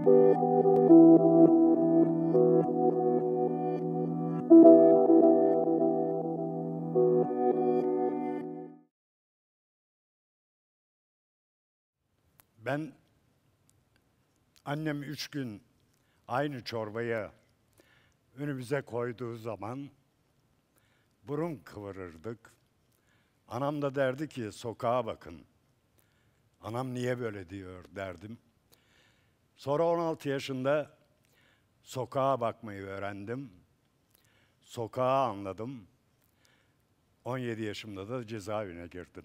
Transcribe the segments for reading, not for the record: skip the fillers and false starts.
Ben, annem 3 gün aynı çorbayı önümüze koyduğu zaman burun kıvırırdık. Anam da derdi ki sokağa bakın. Anam niye böyle diyor derdim. Sonra 16 yaşında sokağa bakmayı öğrendim. Sokağı anladım. 17 yaşımda da cezaevine girdim.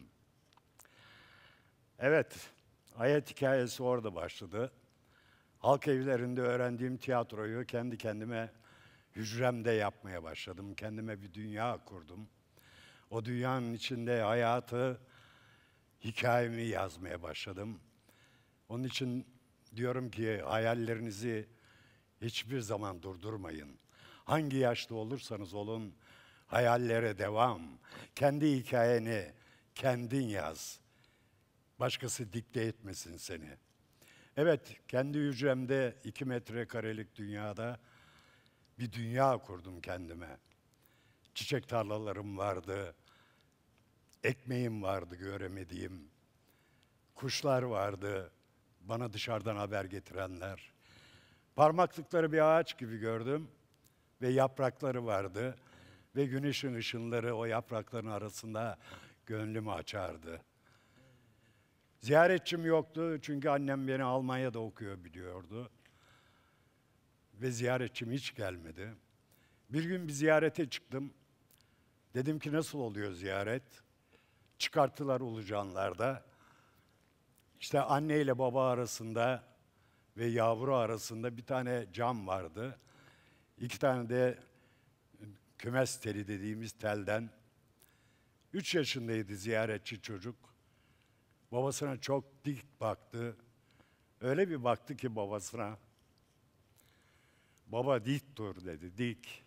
Evet, hayat hikayesi orada başladı. Halk evlerinde öğrendiğim tiyatroyu kendi kendime hücremde yapmaya başladım. Kendime bir dünya kurdum. O dünyanın içinde hayatı, hikayemi yazmaya başladım. Onun için diyorum ki hayallerinizi hiçbir zaman durdurmayın. Hangi yaşta olursanız olun, hayallere devam. Kendi hikayeni kendin yaz. Başkası dikte etmesin seni. Evet, kendi hücremde 2 metrekarelik dünyada bir dünya kurdum kendime. Çiçek tarlalarım vardı, ekmeğim vardı göremediğim, kuşlar vardı, bana dışarıdan haber getirenler. Parmaklıkları bir ağaç gibi gördüm ve yaprakları vardı ve güneşin ışınları o yaprakların arasında gönlümü açardı. Ziyaretçim yoktu çünkü annem beni Almanya'da okuyor biliyordu. Ve ziyaretçim hiç gelmedi. Bir gün bir ziyarete çıktım. Dedim ki nasıl oluyor ziyaret? Çıkarttılar Ulucanlar'da. İşte anne ile baba arasında ve yavru arasında bir tane cam vardı. 2 tane de kümes teli dediğimiz telden. 3 yaşındaydı ziyaretçi çocuk. Babasına çok dik baktı. Öyle bir baktı ki babasına. Baba dik dur dedi, dik.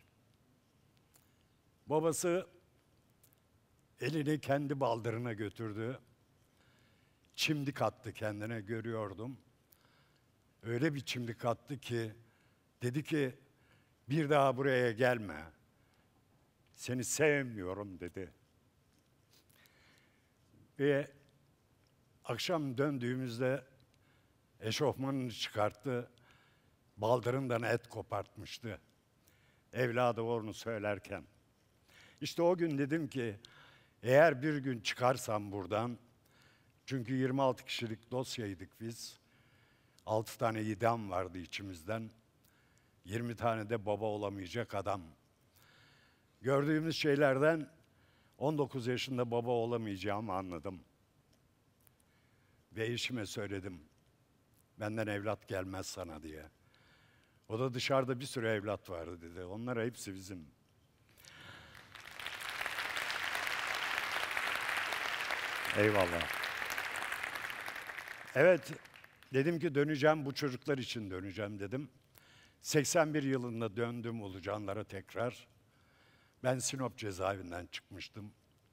Babası elini kendi baldırına götürdü. Çimdik attı kendine görüyordum. Öyle bir çimdik attı ki dedi ki bir daha buraya gelme. Seni sevmiyorum dedi. Ve akşam döndüğümüzde eşofmanını çıkarttı. Baldırından et kopartmıştı. Evladı onu söylerken. İşte o gün dedim ki eğer bir gün çıkarsam buradan, çünkü 26 kişilik dosyaydık biz. 6 tane idam vardı içimizden. 20 tane de baba olamayacak adam. Gördüğümüz şeylerden 19 yaşında baba olamayacağımı anladım. Ve eşime söyledim. Benden evlat gelmez sana diye. O da dışarıda bir sürü evlat vardı dedi. Onlar hepsi bizim. Eyvallah. Evet, dedim ki döneceğim, bu çocuklar için döneceğim dedim. 81 yılında döndüm Ulucanlara tekrar. Ben Sinop cezaevinden çıkmıştım.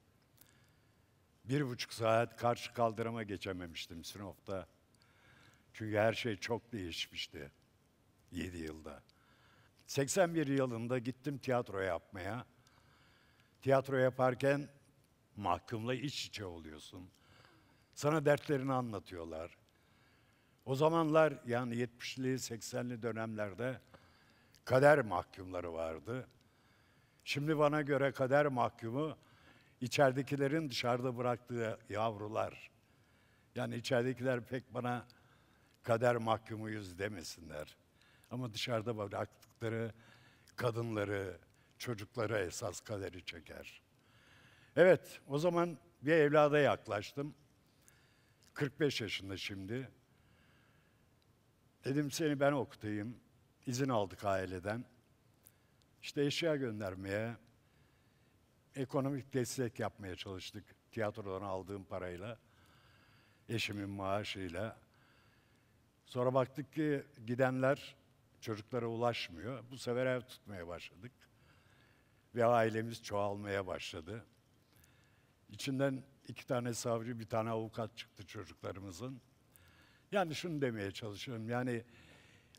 1,5 saat karşı kaldırıma geçememiştim Sinop'ta. Çünkü her şey çok değişmişti 7 yılda. 81 yılında gittim tiyatro yapmaya. Tiyatro yaparken mahkumla iç içe oluyorsun. Sana dertlerini anlatıyorlar. O zamanlar yani 70'li 80'li dönemlerde kader mahkumları vardı. Şimdi bana göre kader mahkumu içeridekilerin dışarıda bıraktığı yavrular. Yani içeridekiler pek bana kader mahkumuyuz demesinler. Ama dışarıda bıraktıkları kadınları, çocukları esas kaderi çeker. Evet, o zaman bir evlada yaklaştım. 45 yaşında şimdi. Dedim seni ben okutayım. İzin aldık aileden. İşte eşya göndermeye, ekonomik destek yapmaya çalıştık. Tiyatrodan aldığım parayla, eşimin maaşıyla. Sonra baktık ki gidenler çocuklara ulaşmıyor. Bu sefer ev tutmaya başladık. Ve ailemiz çoğalmaya başladı. İçinden 2 tane savcı, 1 tane avukat çıktı çocuklarımızın. Yani şunu demeye çalışıyorum, yani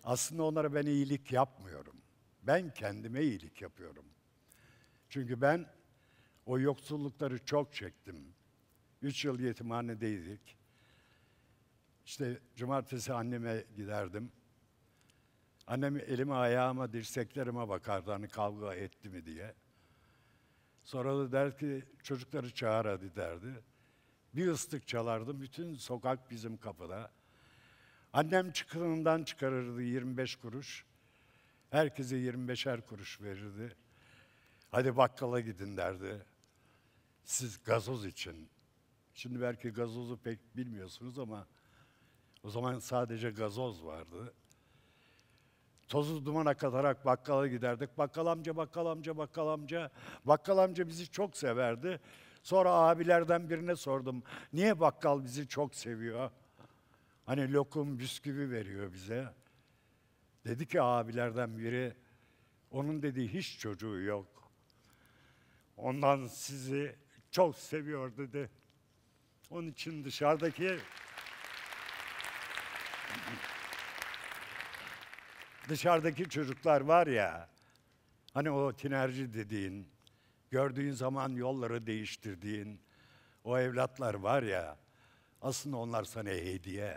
Aslında onlara ben iyilik yapmıyorum. Ben kendime iyilik yapıyorum. Çünkü ben o yoksullukları çok çektim. 3 yıl yetimhanedeydik. İşte cumartesi anneme giderdim. Annem elime, ayağıma, dirseklerime bakardı hani kavga etti mi diye. Sonra da der ki çocukları çağır hadi derdi. Bir ıslık çalardım, bütün sokak bizim kapıda. Annem çıkınından çıkarırdı 25 kuruş. Herkese 25'er kuruş verirdi. Hadi bakkala gidin derdi. Siz gazoz için. Şimdi belki gazozu pek bilmiyorsunuz ama o zaman sadece gazoz vardı. Tozu dumana katarak bakkala giderdik. Bakkal amca, bakkal amca, bakkal amca. Bakkal amca bizi çok severdi. Sonra abilerden birine sordum. Niye bakkal bizi çok seviyor? Hani lokum, bisküvi veriyor bize. Dedi ki abilerden biri, onun dediği hiç çocuğu yok. Ondan sizi çok seviyor dedi. Onun için dışarıdaki çocuklar var ya, hani o tinerci dediğin, gördüğün zaman yolları değiştirdiğin o evlatlar var ya, aslında onlar sana hediye.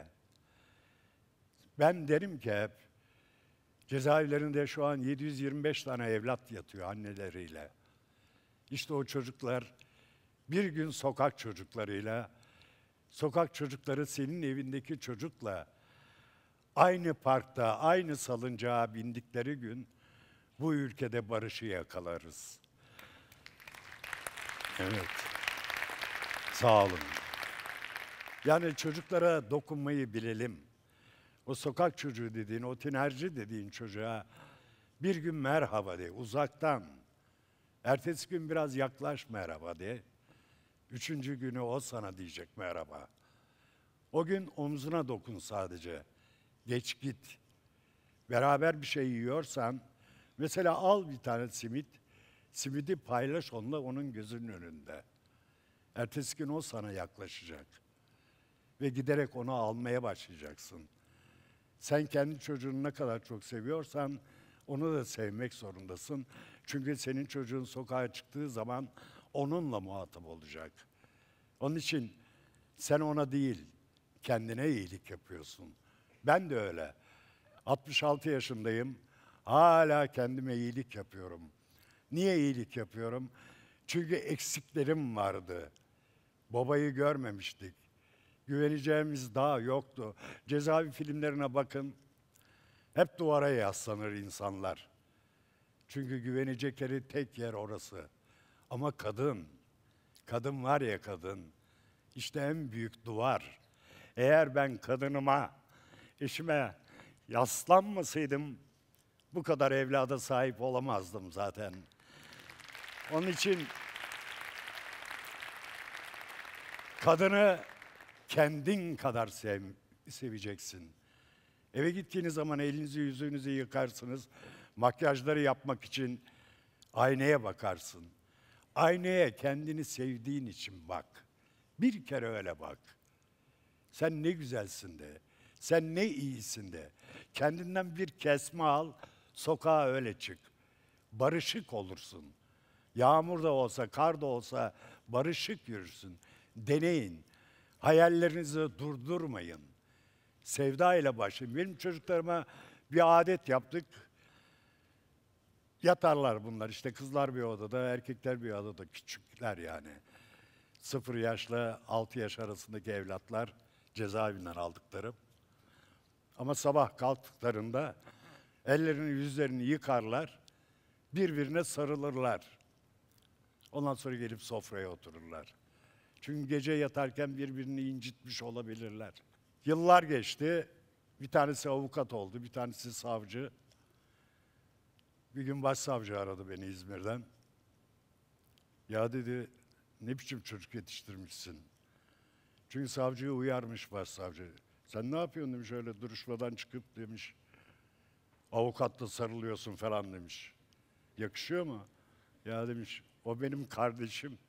Ben derim ki hep, cezaevlerinde şu an 725 tane evlat yatıyor anneleriyle. İşte o çocuklar bir gün sokak çocuklarıyla, sokak çocukları senin evindeki çocukla aynı parkta, aynı salıncağa bindikleri gün bu ülkede barışı yakalarız. Evet, sağ olun. Yani çocuklara dokunmayı bilelim. O sokak çocuğu dediğin, o tinerci dediğin çocuğa bir gün merhaba de, uzaktan. Ertesi gün biraz yaklaş merhaba de. Üçüncü günü o sana diyecek merhaba. O gün omzuna dokun sadece. Geç git. Beraber bir şey yiyorsan, mesela al bir tane simit, simidi paylaş onunla onun gözünün önünde. Ertesi gün o sana yaklaşacak. Ve giderek onu almaya başlayacaksın. Sen kendi çocuğunu ne kadar çok seviyorsan, onu da sevmek zorundasın. Çünkü senin çocuğun sokağa çıktığı zaman onunla muhatap olacak. Onun için sen ona değil, kendine iyilik yapıyorsun. Ben de öyle. 66 yaşındayım. Hala kendime iyilik yapıyorum. Niye iyilik yapıyorum? Çünkü eksiklerim vardı. Babayı görmemiştik. Güveneceğimiz dağ yoktu. Cezaevi filmlerine bakın. Hep duvara yaslanır insanlar. Çünkü güvenecekleri tek yer orası. Ama kadın var ya kadın, işte en büyük duvar. Eğer ben kadınıma, eşime yaslanmasaydım bu kadar evlada sahip olamazdım zaten. Onun için kadını kendin kadar seveceksin. Eve gittiğiniz zaman elinizi yüzünüzü yıkarsınız. Makyajları yapmak için aynaya bakarsın. Aynaya kendini sevdiğin için bak. Bir kere öyle bak. Sen ne güzelsin de. Sen ne iyisin de. Kendinden bir kesme al, sokağa öyle çık. Barışık olursun. Yağmur da olsa, kar da olsa barışık yürürsün. Deneyin. Hayallerinizi durdurmayın. Sevda ile başlayın. Benim çocuklarıma bir adet yaptık. Yatarlar bunlar işte, kızlar bir odada, erkekler bir odada, küçükler yani. 0 yaşla 6 yaş arasındaki evlatlar, cezaevinden aldıklarım. Ama sabah kalktıklarında ellerini yüzlerini yıkarlar, birbirine sarılırlar. Ondan sonra gelip sofraya otururlar. Çünkü gece yatarken birbirini incitmiş olabilirler. Yıllar geçti, bir tanesi avukat oldu, bir tanesi savcı. Bir gün başsavcı aradı beni İzmir'den. Ya dedi, ne biçim çocuk yetiştirmişsin? Çünkü savcıyı uyarmış başsavcı. Sen ne yapıyorsun demiş, öyle duruşmadan çıkıp demiş. Avukatla sarılıyorsun falan demiş. Yakışıyor mu? Ya demiş, o benim kardeşim.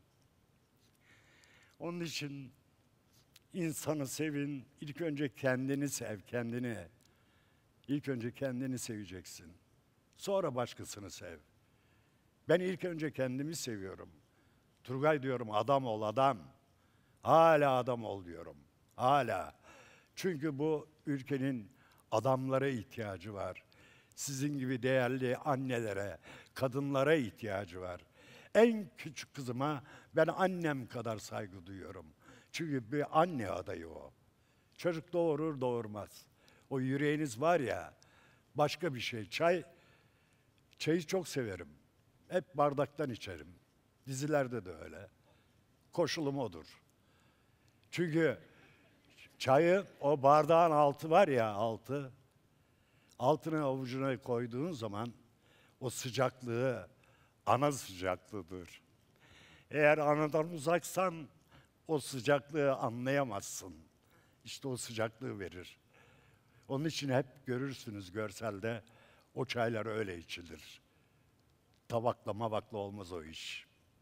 Onun için insanı sevin, ilk önce kendini sev, kendini. İlk önce kendini seveceksin. Sonra başkasını sev. Ben ilk önce kendimi seviyorum. Turgay diyorum, adam ol adam. Hala adam ol diyorum. Hala. Çünkü bu ülkenin adamlara ihtiyacı var. Sizin gibi değerli annelere, kadınlara ihtiyacı var. En küçük kızıma ben annem kadar saygı duyuyorum. Çünkü bir anne adayı o. Çocuk doğurur doğurmaz. O yüreğiniz var ya, başka bir şey. Çayı çok severim. Hep bardaktan içerim. Dizilerde de öyle. Koşulum odur. Çünkü çayı, o bardağın altı var ya, altına avucuna koyduğun zaman o sıcaklığı ana sıcaklığıdır. Eğer anadan uzaksan o sıcaklığı anlayamazsın. İşte o sıcaklığı verir. Onun için hep görürsünüz görselde o çaylar öyle içilir. Tabakla mabakla olmaz o iş.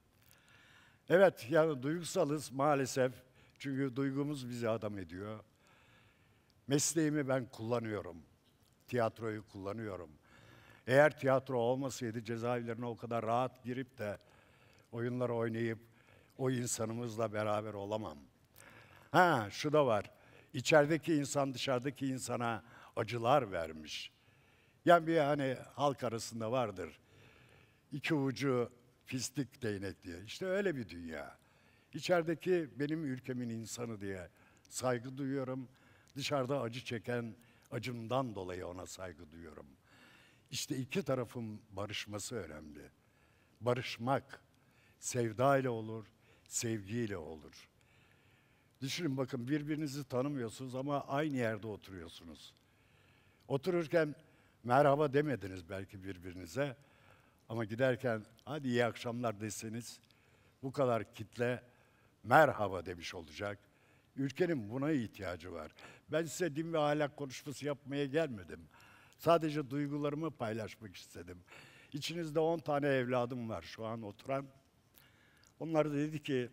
Evet, yani duygusalız maalesef. Çünkü duygumuz bizi adam ediyor. Mesleğimi ben kullanıyorum. Tiyatroyu kullanıyorum. Eğer tiyatro olmasaydı cezaevlerine o kadar rahat girip de oyunlar oynayıp o insanımızla beraber olamam. Ha, şu da var. İçerideki insan dışarıdaki insana acılar vermiş. Yani bir hani halk arasında vardır. İki ucu fistik değnek diye. İşte öyle bir dünya. İçerideki benim ülkemin insanı diye saygı duyuyorum. Dışarıda acı çeken acımdan dolayı ona saygı duyuyorum. İşte iki tarafın barışması önemli. Barışmak sevdayla olur, sevgiyle olur. Düşünün bakın, birbirinizi tanımıyorsunuz ama aynı yerde oturuyorsunuz. Otururken merhaba demediniz belki birbirinize ama giderken hadi iyi akşamlar deseniz bu kadar kitle merhaba demiş olacak. Ülkenin buna ihtiyacı var. Ben size din ve ahlak konuşması yapmaya gelmedim. Sadece duygularımı paylaşmak istedim. İçinizde 10 tane evladım var şu an oturan. Onlar da dedi ki,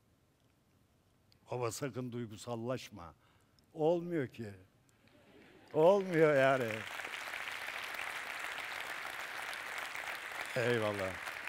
baba sakın duygusallaşma. Olmuyor ki. Olmuyor yani. Eyvallah.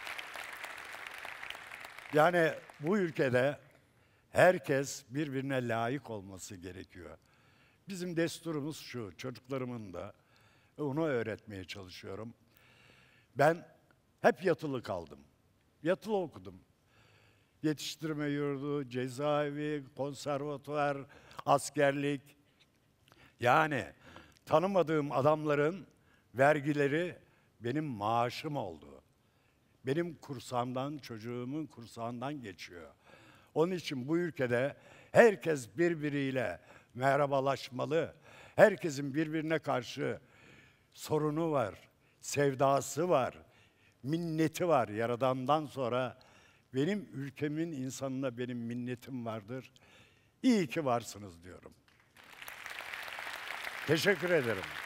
Yani bu ülkede herkes birbirine layık olması gerekiyor. Bizim desturumuz şu, çocuklarımın da onu öğretmeye çalışıyorum. Ben hep yatılı kaldım. Yatılı okudum. Yetiştirme yurdu, cezaevi, konservatuvar, askerlik. Yani tanımadığım adamların vergileri benim maaşım oldu. Benim kursağımdan, çocuğumun kursağından geçiyor. Onun için bu ülkede herkes birbiriyle merhabalaşmalı. Herkesin birbirine karşı sorunu var, sevdası var, minneti var. Yaradan'dan sonra benim ülkemin insanına benim minnetim vardır. İyi ki varsınız diyorum. Teşekkür ederim.